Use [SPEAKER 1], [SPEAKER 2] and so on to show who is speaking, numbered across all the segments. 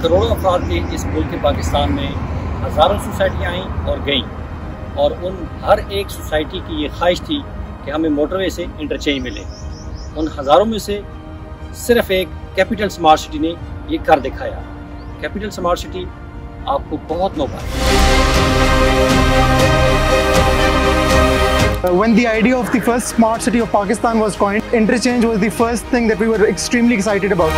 [SPEAKER 1] करोड़ों अफराद के इस मुल्क के पाकिस्तान में हज़ारों सोसाइटियाँ आईं और गईं, और उन हर एक सोसाइटी की ये ख्वाहिश थी कि हमें मोटरवे से इंटरचेंज मिले। उन हज़ारों में से सिर्फ एक कैपिटल स्मार्ट सिटी ने ये कर दिखाया। कैपिटल स्मार्ट सिटी आपको बहुत मुबारक।
[SPEAKER 2] When the idea of the first smart city of Pakistan was coined, interchange was the first thing that we were extremely excited about.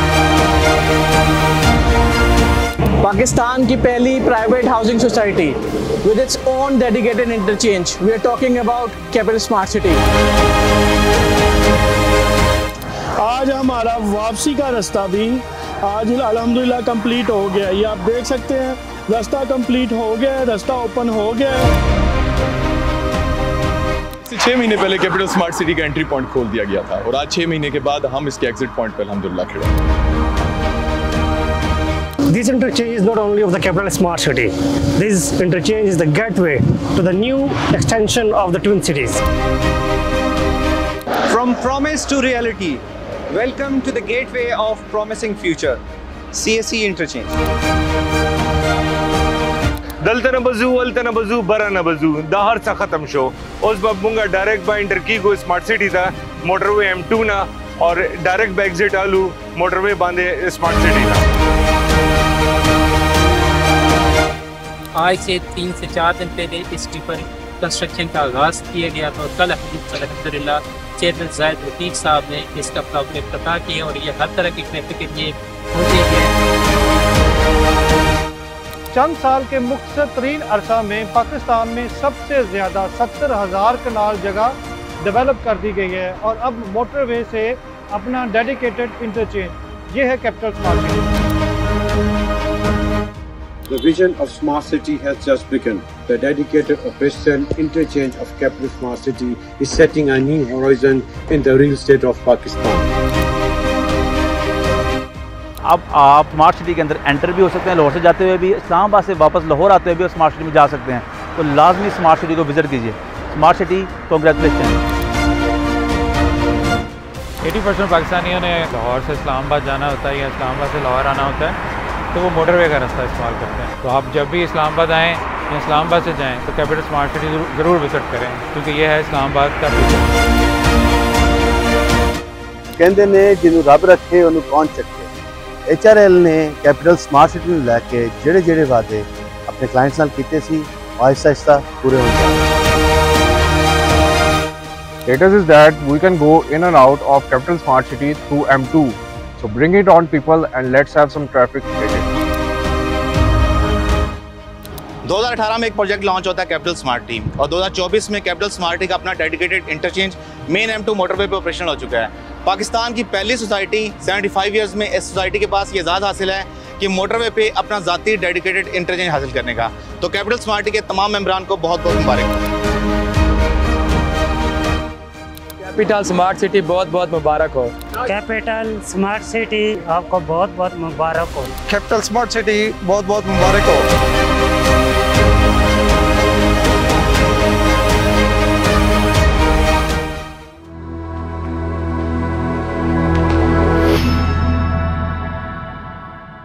[SPEAKER 3] Pakistan की पहली private housing society with its own dedicated interchange. We are talking about Capital Smart City.
[SPEAKER 4] आज हमारा वापसी का रास्ता भी आज अल्हम्दुलिल्लाह कंप्लीट हो गया। ये आप देख सकते हैं, रास्ता कंप्लीट हो गया, रास्ता ओपन हो गया।
[SPEAKER 5] 6 महीने पहले कैपिटल स्मार्ट सिटी का एंट्री पॉइंट खोल दिया गया था और आज 6 महीने के बाद हम इसके एग्जिट पॉइंट पर अल्हम्दुलिल्लाह खड़े हैं।
[SPEAKER 6] This interchange is not only of the Capital Smart City. This interchange is the gateway to the new extension of the Twin Cities.
[SPEAKER 7] From promise to reality, welcome to the gateway of promising future, CSE interchange.
[SPEAKER 8] दलतन बजू अलतन बजू बरन बजू दाहर सा खत्म show उस बबूंगा direct bye इंटरकी को smart city था motorway M2 ना और direct by exit आलू मोटरवे बांधे स्मार्ट सिटी था।
[SPEAKER 9] आज से 3 से 4 दिन पहले इसकी पर कंस्ट्रक्शन का आगाज़ किया गया था और कल अल्हम्दुलिल्लाह चेयरमैन ज़ाहिद रफ़ीक साहब ने इसका इफ्तिताह किया और ये हर तरह की ट्रैफिक के लिए होती है।
[SPEAKER 2] चंद साल के मुख्तसर तरीन अरसा में पाकिस्तान में सबसे ज़्यादा 70,000 कनाल जगह डेवलप कर दी गई है और अब मोटरवे से अपना डेडिकेटेड इंटरचेंज, ये है capital smart city.
[SPEAKER 10] The vision of Smart City has just begun. The dedicated operation interchange of Capital Smart City is setting a new horizon in the real estate of Pakistan.
[SPEAKER 11] अब आप smart city के अंदर enter भी हो सकते हैं, लाहौर से जाते हुए भी, इस्लामाबाद से वापस लाहौर आते हुए भी स्मार्ट सिटी में जा सकते हैं। तो लाजमी स्मार्ट सिटी को विजिट कीजिए। Smart city congratulation.
[SPEAKER 12] 80% पाकिस्तानियों ने लाहौर से इस्लामाबाद जाना होता है या इस्लामाबाद से लाहौर आना होता है, तो वो मोटरवे का रास्ता इस्तेमाल करते हैं। तो आप जब भी इस्लामाबाद आएँ या इस्लामाबाद से जाएँ तो कैपिटल स्मार्ट सिटी ज़रूर विजिट करें, क्योंकि ये है इस्लामाबाद का फ्यूचर।
[SPEAKER 13] कहते ने जिन्हों रब रखे उन्होंने कौन चखे। HRL ने कैपिटल स्मार्ट सिटी में लैके जेड़े वादे अपने क्लाइंट्स नाल कीते सी आहिस्ता आहिस्ता पूरे हो जाए।
[SPEAKER 14] Status is that we can go in and out of Capital Smart City through M2. So bring it on people and let's have some traffic.
[SPEAKER 7] 2018 में एक प्रोजेक्ट लॉन्च होता है कैपिटल स्मार्ट टीम और 2024 में कैपिटल स्मार्ट टी का अपना dedicated interchange main M2 motorway पे ऑपरेशनल हो चुका है। पाकिस्तान की पहली सोसाइटी 75 इयर्स में इस सोसाइटी के पास ये एजाज़ हासिल है कि मोटरवे पे अपना ज़ाती डेडिकेटेड इंटरचेंज हासिल करने का। तो कैपिटल स्मार्ट टी के तमाम मेंबरान को बहुत बहुत मुबारक।
[SPEAKER 15] कैपिटल स्मार्ट सिटी बहुत बहुत मुबारक हो।
[SPEAKER 6] कैपिटल स्मार्ट सिटी आपको बहुत बहुत मुबारक हो।
[SPEAKER 13] कैपिटल स्मार्ट सिटी बहुत बहुत मुबारक हो।